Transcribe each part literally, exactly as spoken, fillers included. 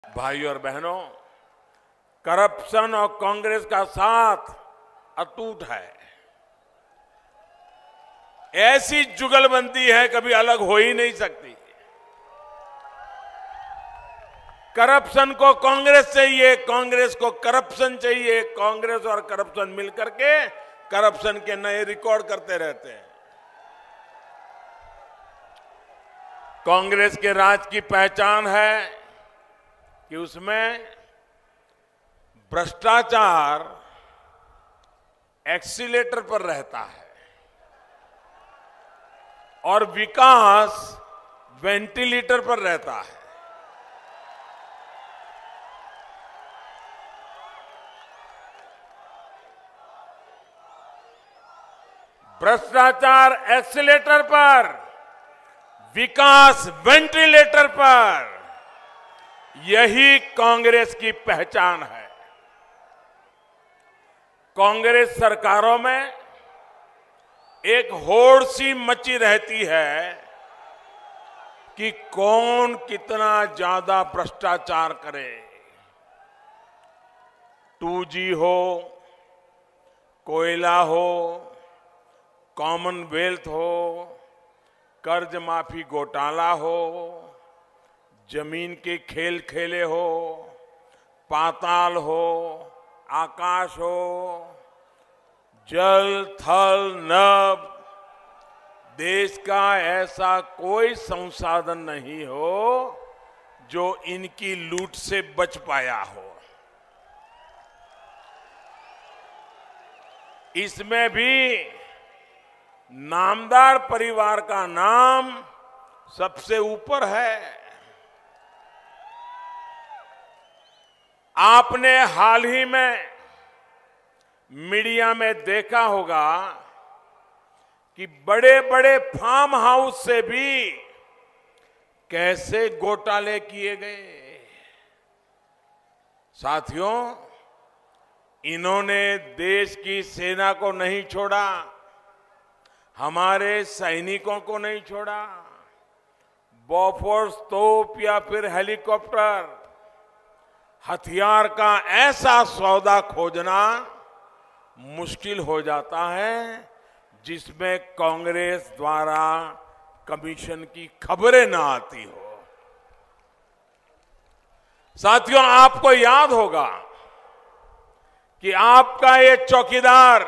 भाइयों और बहनों, करप्शन और कांग्रेस का साथ अटूट है। ऐसी जुगलबंदी है कभी अलग हो ही नहीं सकती। करप्शन को कांग्रेस चाहिए, कांग्रेस को करप्शन चाहिए, कांग्रेस और करप्शन मिलकर के करप्शन के नए रिकॉर्ड करते रहते हैं। कांग्रेस के राज की पहचान है कि उसमें भ्रष्टाचार एक्सीलेटर पर रहता है और विकास वेंटिलेटर पर रहता है। भ्रष्टाचार एक्सीलेटर पर, विकास वेंटिलेटर पर, यही कांग्रेस की पहचान है। कांग्रेस सरकारों में एक होड़ सी मची रहती है कि कौन कितना ज्यादा भ्रष्टाचार करे। टू जी हो, कोयला हो, कॉमनवेल्थ हो, कर्ज माफी घोटाला हो, जमीन के खेल खेले हो, पाताल हो, आकाश हो, जल थल नभ, देश का ऐसा कोई संसाधन नहीं हो जो इनकी लूट से बच पाया हो। इसमें भी नामदार परिवार का नाम सबसे ऊपर है। आपने हाल ही में मीडिया में देखा होगा कि बड़े बड़े फार्म हाउस से भी कैसे घोटाले किए गए। साथियों, इन्होंने देश की सेना को नहीं छोड़ा, हमारे सैनिकों को नहीं छोड़ा। बोफोर्स तोप या फिर हेलीकॉप्टर, हथियार का ऐसा सौदा खोजना मुश्किल हो जाता है जिसमें कांग्रेस द्वारा कमीशन की खबरें ना आती हो। साथियों, आपको याद होगा कि आपका ये चौकीदार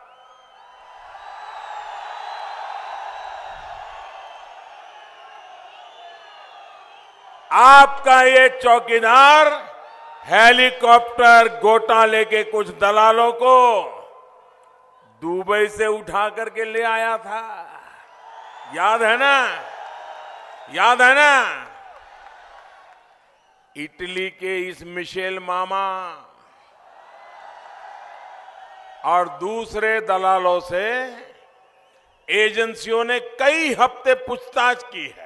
आपका ये चौकीदार हेलीकॉप्टर घोटाले के कुछ दलालों को दुबई से उठा करके ले आया था। याद है ना? याद है ना? इटली के इस मिशेल मामा और दूसरे दलालों से एजेंसियों ने कई हफ्ते पूछताछ की है,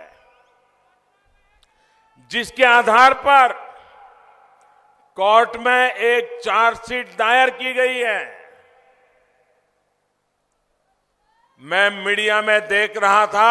जिसके आधार पर कोर्ट में एक चार्जशीट दायर की गई है। मैं मीडिया में देख रहा था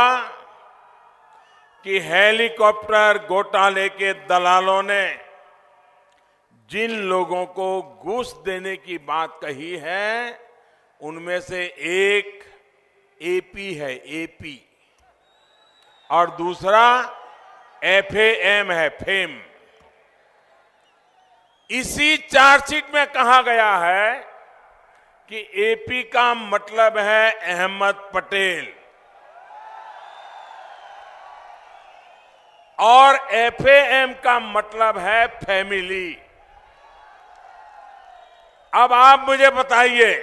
कि हेलीकॉप्टर घोटाले के दलालों ने जिन लोगों को घूस देने की बात कही है, उनमें से एक एपी है, एपी, और दूसरा एफएम है, फेम। इसी चार्जशीट में कहा गया है कि एपी का मतलब है अहमद पटेल और एफएम का मतलब है फैमिली। अब आप मुझे बताइए,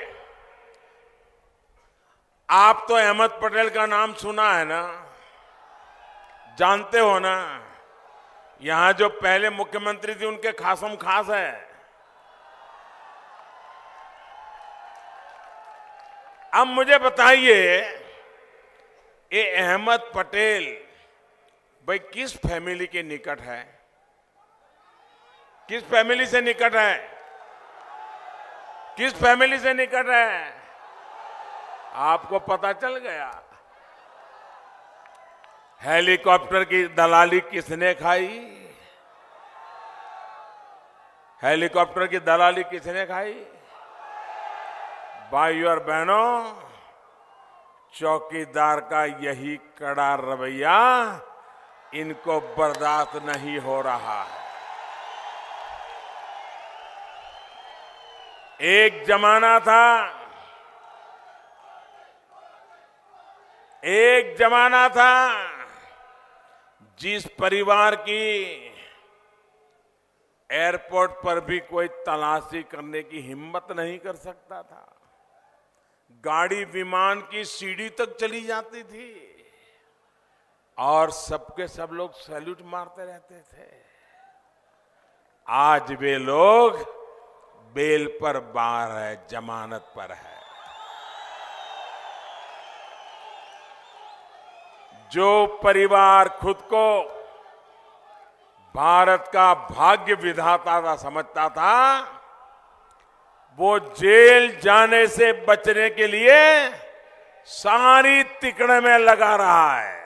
आप तो अहमद पटेल का नाम सुना है ना, जानते हो ना? यहां जो पहले मुख्यमंत्री थे उनके खासम खास है। अब मुझे बताइए, ये अहमद पटेल भाई किस फैमिली के निकट है? किस फैमिली से निकट है? किस फैमिली से निकट है? आपको पता चल गया। हेलीकॉप्टर की दलाली किसने खाई? हेलीकॉप्टर की दलाली किसने खाई? भाइयों और बहनों, चौकीदार का यही कड़ा रवैया इनको बर्दाश्त नहीं हो रहा है। एक जमाना था एक जमाना था जिस परिवार की एयरपोर्ट पर भी कोई तलाशी करने की हिम्मत नहीं कर सकता था। गाड़ी विमान की सीढ़ी तक चली जाती थी और सबके सब लोग सैल्यूट मारते रहते थे। आज वे लोग बेल पर बाहर है, जमानत पर है। जो परिवार खुद को भारत का भाग्य विधाता था समझता था, वो जेल जाने से बचने के लिए सारी तिकड़े में लगा रहा है।